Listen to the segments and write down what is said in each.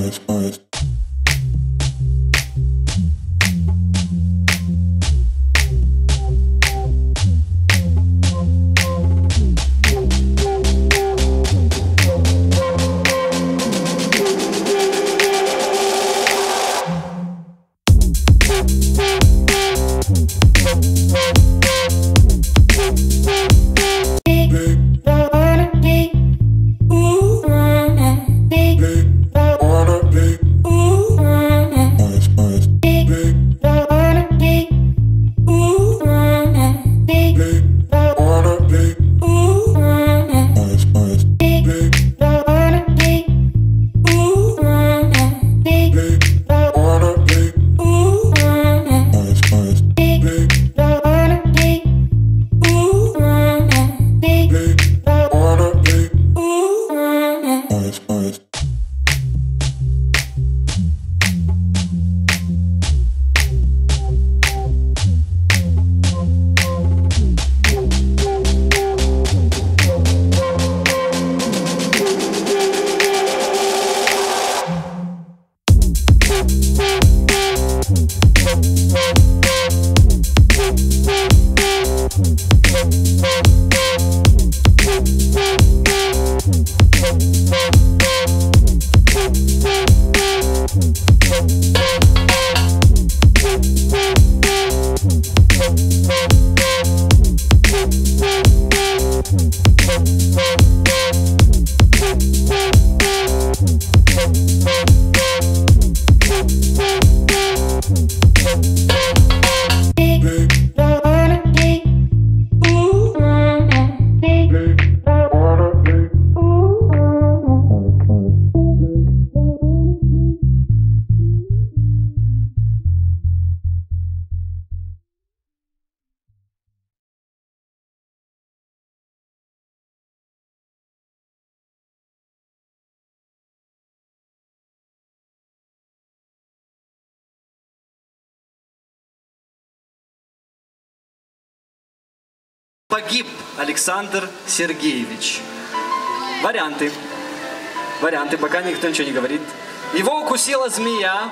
Погиб Александр Сергеевич. Варианты. Варианты, пока никто ничего не говорит. Его укусила змея.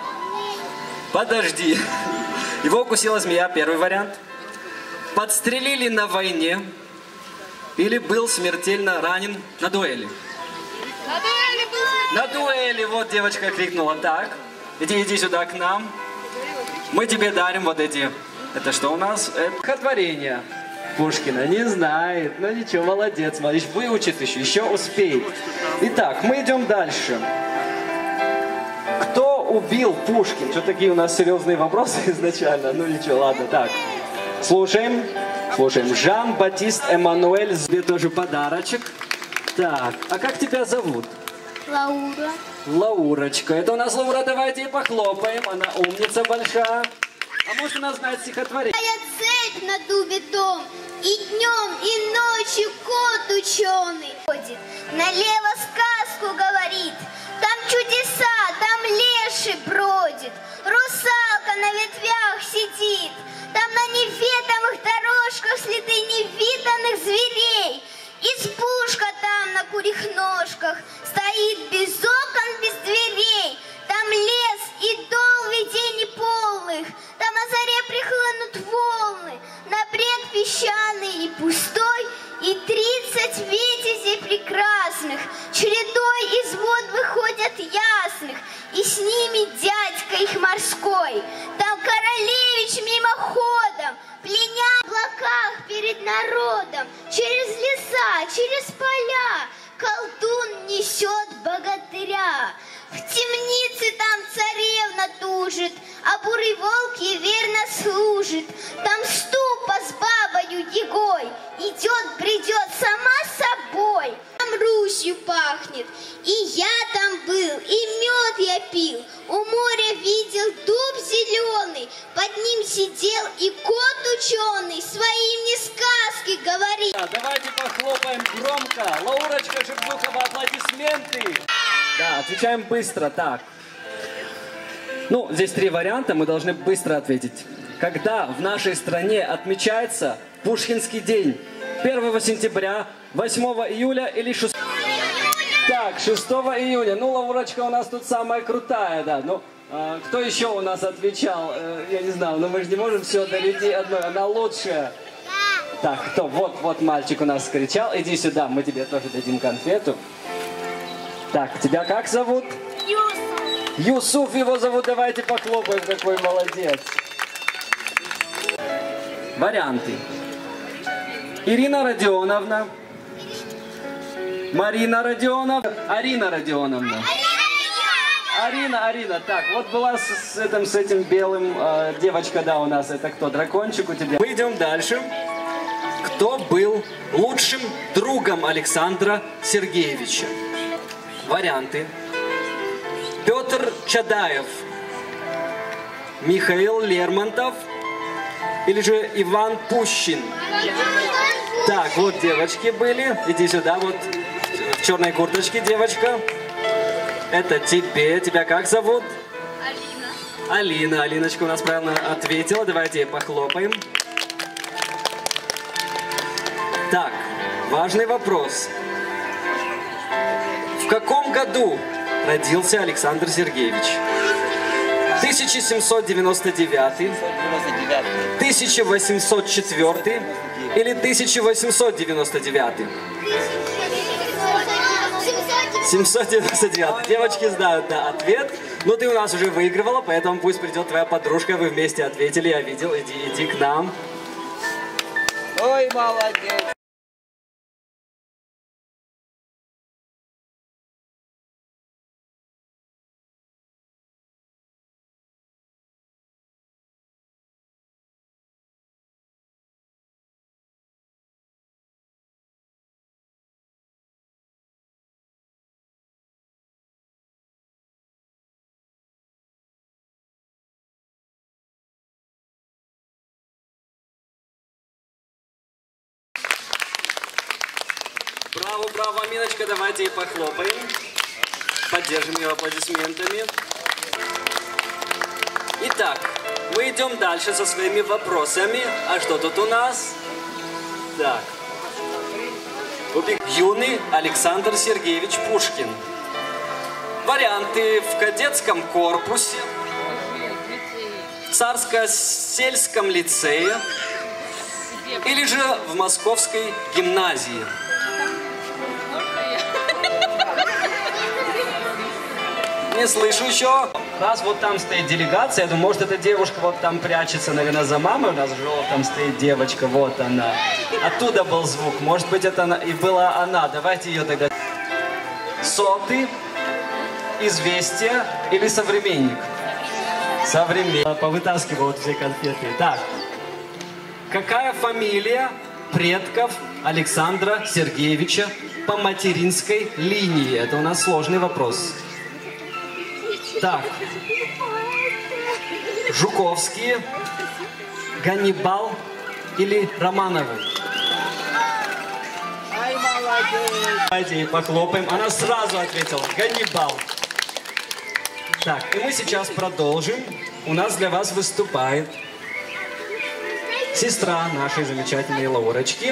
Подожди. Его укусила змея, первый вариант. Подстрелили на войне. Или был смертельно ранен на дуэли. На дуэли был. На дуэли, вот девочка крикнула. Так, иди сюда к нам. Мы тебе дарим вот эти. Это что у нас? Это стихотворение Пушкина. Не знает, но ничего, молодец. Малыш, выучит еще успеет. Итак, мы идем дальше. Кто убил Пушкина? Что такие у нас серьезные вопросы изначально? Ну ничего, ладно, так. Слушаем. Жан-Батист Эммануэль. Тебе тоже подарочек. Так, а как тебя зовут? Лаура. Лаурочка. Это у нас Лаура, давайте ей похлопаем. Она умница большая. А может, она знает стихотворение? Цепь на дубе дом, и днем, и ночью кот ученый ходит, налево сказку говорит, там чудеса, там леший бродит, русалка на ветвях сидит, там на неведомых дорожках следы невиданных зверей, избушка там на курьих ножках стоит без окон, без дверей, там лес и дол видений полных, там на заре прихлынут волны, на брег песчаный и пустой, и 30 витязей прекрасных чередой из вод выходят ясных, и с ними дядька их морской. Там королевич мимоходом, пленя в облаках перед народом, через леса, через поля колдун несет богатыря. В темнице там царевна тужит, а бурый волк ей верно служит. Там ступа с бабою Егой идет, бредет сама собой. Там Русью пахнет, и я там был, и мед я пил. У моря видел дуб зеленый, под ним сидел и кот ученый, своим мне сказки говорит. Давайте похлопаем громко. Лаурочка Жирдухова, аплодисменты. Да, отвечаем быстро, так. Ну, здесь 3 варианта, мы должны быстро ответить. Когда в нашей стране отмечается Пушкинский день? 1 сентября, 8 июля или 6... Так, 6 июня. Ну, Лаурочка у нас тут самая крутая, да. Ну, кто еще у нас отвечал? Я не знаю, но мы же не можем все до людей одной. Она лучшая. Так, кто? Вот мальчик у нас кричал. Иди сюда, мы тебе тоже дадим конфету. Так, тебя как зовут? Юсуф. Юсуф его зовут, давайте похлопаем, какой молодец. Варианты. Ирина Родионовна. Марина Родионовна. Арина Родионовна. Арина. Так, вот была с этим белым девочка, да, у нас. Это кто? Дракончик у тебя. Мы идем дальше. Кто был лучшим другом Александра Сергеевича? Варианты. Петр Чадаев, Михаил Лермонтов или же Иван Пущин? Так, вот девочки были. Иди сюда, вот в черной курточке девочка. Это тебе. Тебя как зовут? Алина. Алиночка у нас правильно ответила. Давайте ей похлопаем. Так, важный вопрос. В каком году родился Александр Сергеевич? 1799, 1804 или 1899? 799. Девочки знают, да, ответ. Но ты у нас уже выигрывала, поэтому пусть придет твоя подружка, вы вместе ответили, я видел, иди к нам. Ой, молодец. Браво, Аминочка, давайте ей похлопаем. Поддержим ее аплодисментами. Итак, мы идем дальше со своими вопросами. А что тут у нас? Так. Юный Александр Сергеевич Пушкин. Варианты: в кадетском корпусе, в царско-сельском лицее или же в московской гимназии. Не слышу еще. Раз вот там стоит делегация, я думаю, может, эта девушка вот там прячется, наверное, за мамой. У нас в желтом стоит девочка, вот она. Оттуда был звук. Может быть, это она, и была она. Давайте ее тогда. Соты, Известия или Современник? Современник. Повытаскивал вот все конфеты. Так. Какая фамилия предков Александра Сергеевича по материнской линии? Это у нас сложный вопрос. Так, Жуковские, Ганнибал или Романовы? Ай, молодец. Давайте ей похлопаем. Она сразу ответила: Ганнибал. Так, и мы сейчас продолжим. У нас для вас выступает сестра нашей замечательной Лаурочки.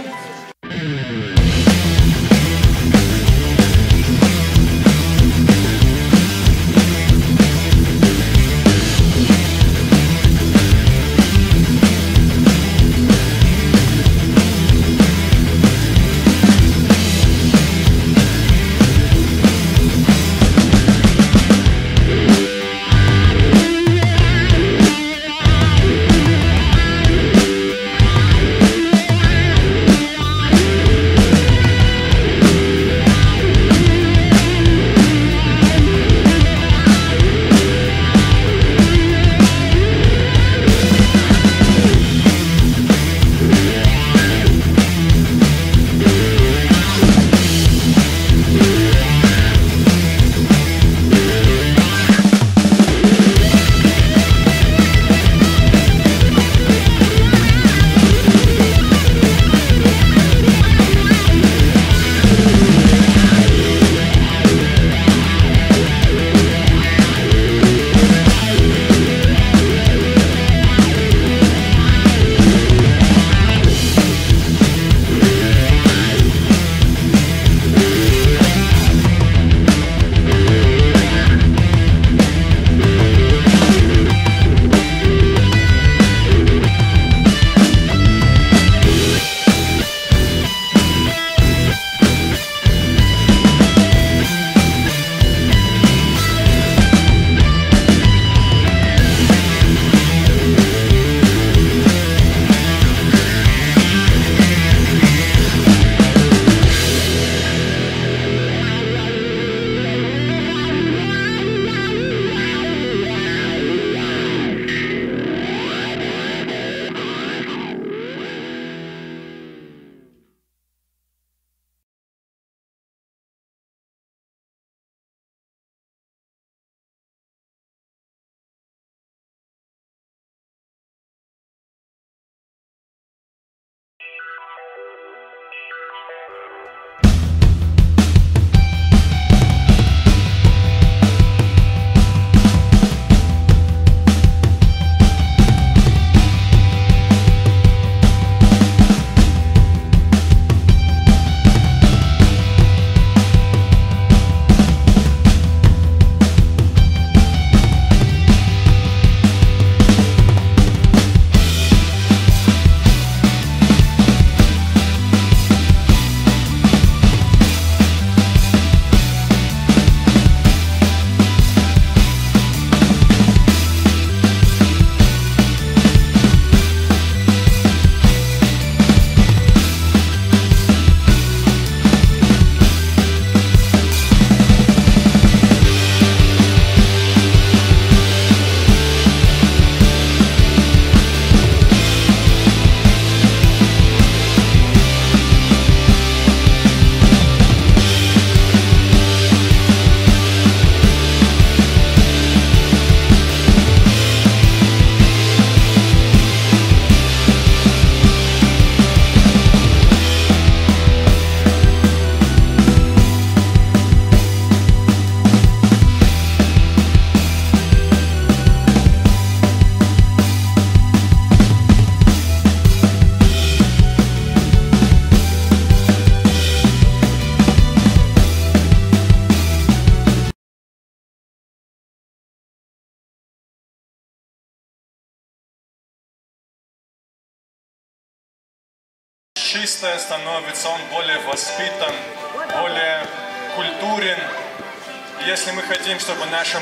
Чистое становится, он более воспитан, более культурен. И если мы хотим, чтобы у нашей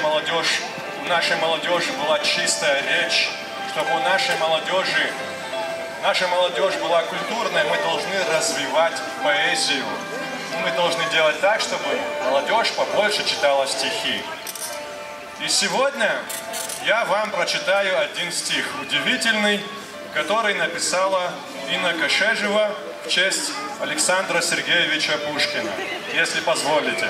молодежи была чистая речь, чтобы у нашей молодежи была культурной, мы должны развивать поэзию. Мы должны делать так, чтобы молодежь побольше читала стихи. И сегодня я вам прочитаю один стих, удивительный, который написала Инна Кошежева в честь Александра Сергеевича Пушкина, если позволите.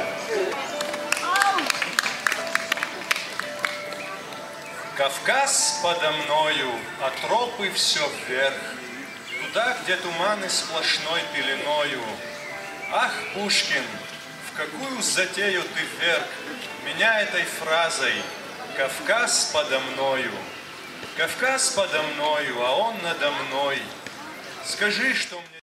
Кавказ подо мною, а тропы все вверх, туда, где туманы сплошной пеленою. Ах, Пушкин, в какую затею ты вверг меня этой фразой «Кавказ подо мною». Кавказ подо мною, а он надо мной. Скажи, что мне...